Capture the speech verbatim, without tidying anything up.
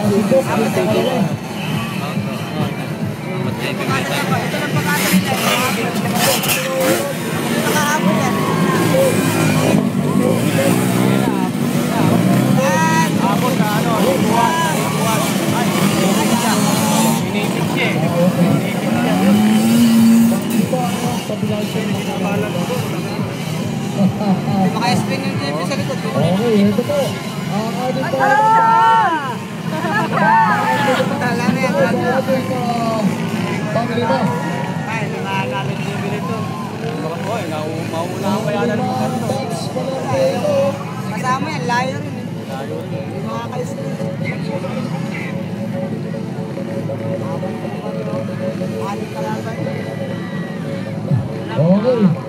Ibok, yung dalawa. Ito lang pagkata nila. Nakahabol yan. Habol na ano, buwan, buwan. Ay, inipit siya. Inipit siya eh. Inipit siya. Ito ang pabilang siya. Di ba kaya spring yung J P sa likod? Okay, ito po. Ang ating po. Tala na yan. Ang ating panglima. Ay, nangangalit J P nito. Oy, mauna ang bayanan mo kanto. Kasama yan, layo rin eh. Layo rin. Yung mga ka-spring. Aling kalaban. Okay.